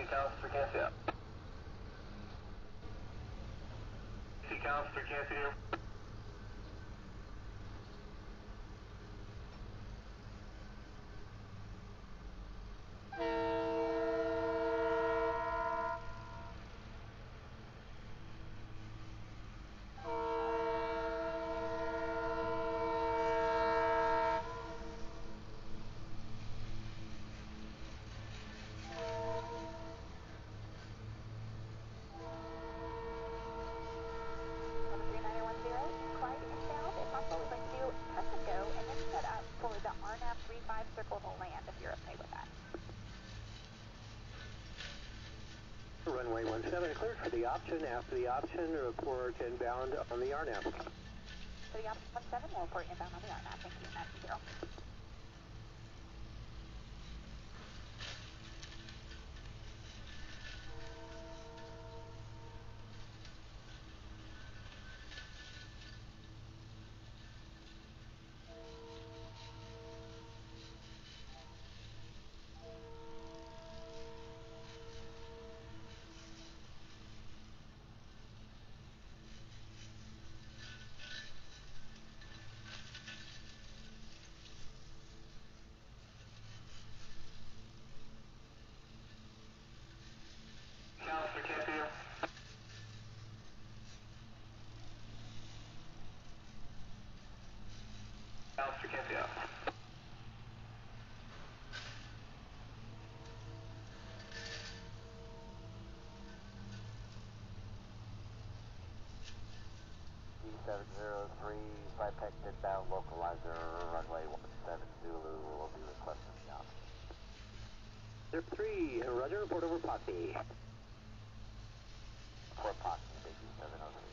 counts for can't see out. NETC counts for can't see here. Circle to land if you're okay with that. Runway 17 cleared for the option. After the option, report inbound on the RNAV. For the option 17, we'll report inbound on the RNAV. Thank you, Nancy 0. Counts for can't see here. Counts for can't see out. G703, flight pack inbound, localizer, runway 17 Zulu, will be requesting the option. 03, Roger, report over Posse. Report Posse, G703.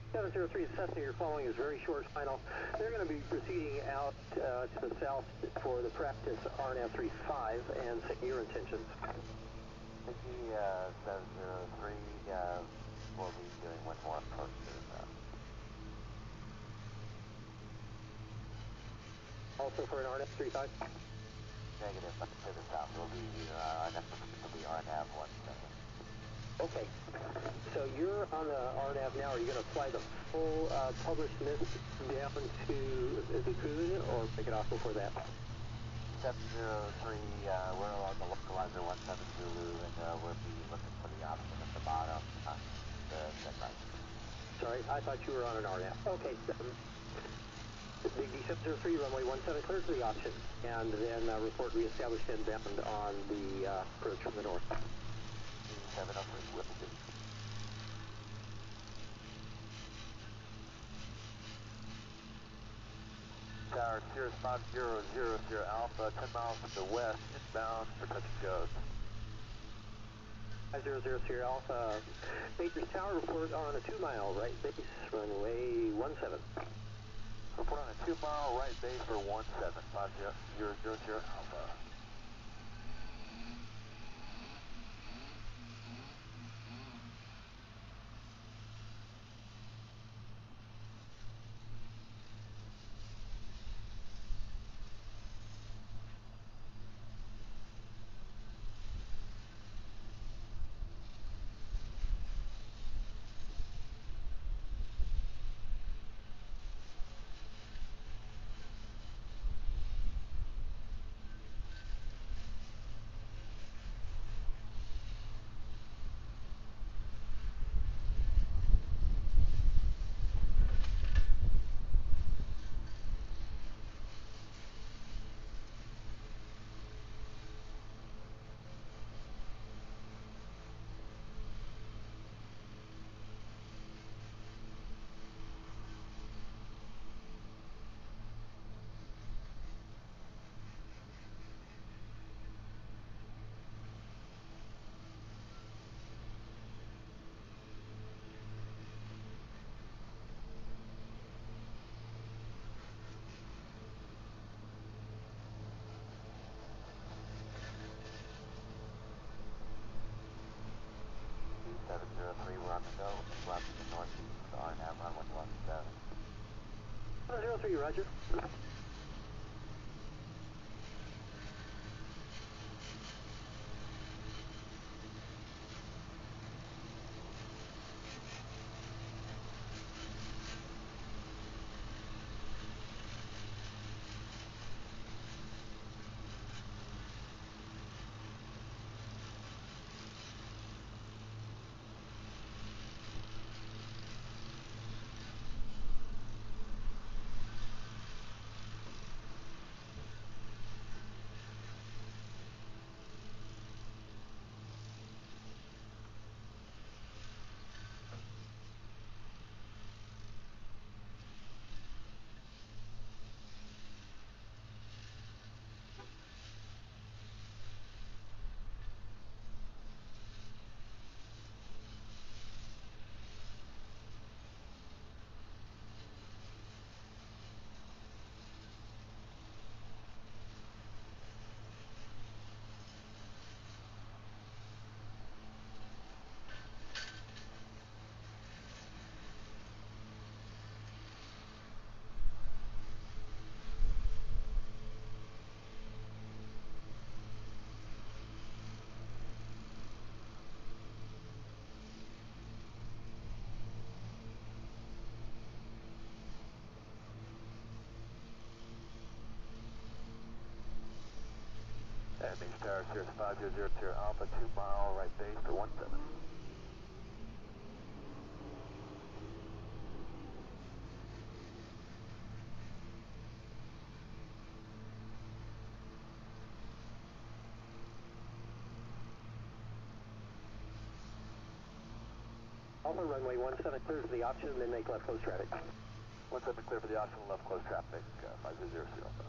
703 is Cessna, you're following is very short final. They're going to be proceeding out to the south for the practice RNAV 35 and set your intentions. Mickey 703 will be doing one more approach to the south. Also for an RNAV 35? Negative, but to the south. It will be our next approach will be RNAV 17. Okay. So you're on the RNAV now. Are you going to fly the full published mist down to the Coon or pick it off before that? 703, we're on the localizer 17 Zulu, and we'll be looking for the option at the bottom on the set right. Sorry, I thought you were on an RNAV. Okay. Big D 703, runway 17 clear for the option, and then report reestablished inbound on the approach from the north. 703 will do. Tower Sirius 5000 Alpha, 10 miles to the west, inbound for touch and goes. 5000 Sierra Alpha, Baker's Tower, report on a 2-mile right base, runway 17. Report on a 2-mile right base for 17, 5000 Alpha. We're on the go, left to the northeast, RNAV runway 17. 703, roger. And base Tower Sirius 5000 Alpha, 2-mile right base for 17. Alpha, runway 17 clear for the option, then make left close traffic. 17 clear for the option, left close traffic, 5000 Alpha.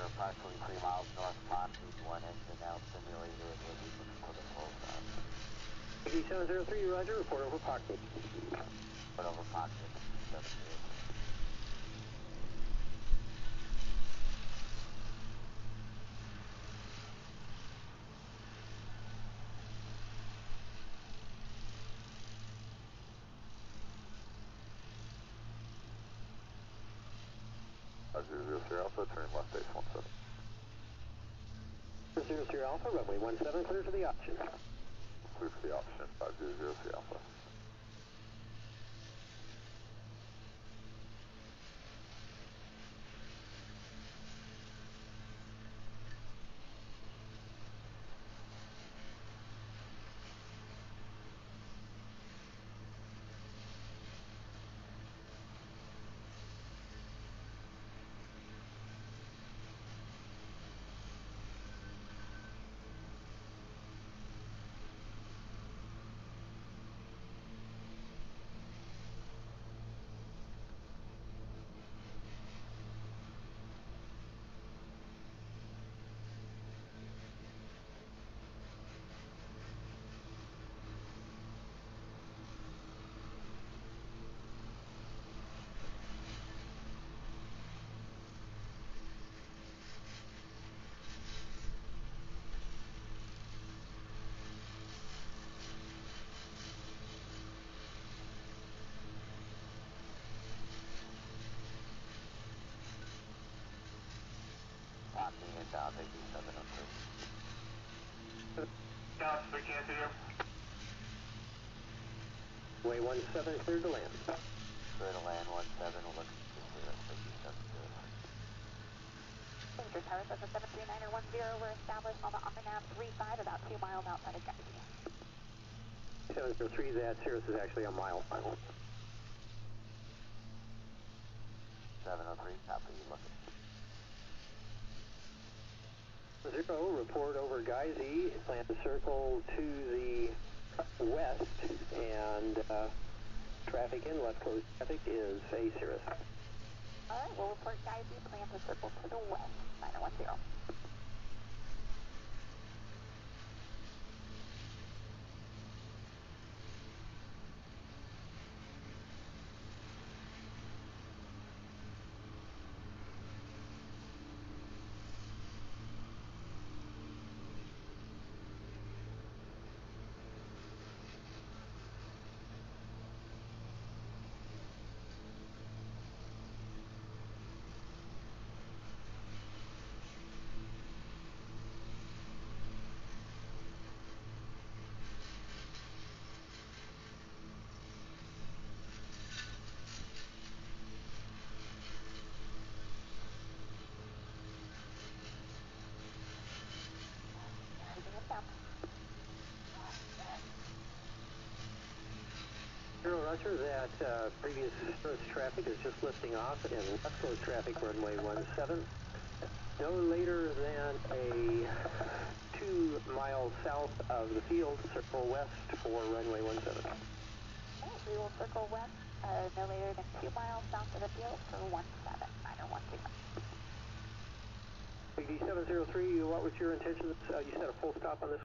approximately 3 miles north of Montreat, one engine now simulated, we'll be looking for the full stop. Big 703, roger, report over Pocket. Put over Pocket, 703. Alpha, turn left base 17. 00 Alpha, runway 17, clear for the option. Clear for the option, 5003 Alpha. Locking it down, Big 703. Counts, we can't see you. Way 17, clear to land. Clear to land, 17, we're looking to Cirrus, Big 703. Major Tower 7739er 10, we're established on the RNAV 35, about 2 miles outside of Genesee. 703, that Cirrus is actually a mile final. 703, copy, looking. 0, report over Geisy, plan to circle to the west, and traffic in, left closed traffic is a Cirrus. Alright, we'll report Geisy, plan to circle to the west, 910. Roger, that previous Cirrus traffic is just lifting off in left coast traffic runway 17. No later than a 2 miles south of the field, circle west for runway 17. Okay, we will circle west, no later than 2 miles south of the field for 17, 912. Big D 703, what was your intention? You set a full stop on this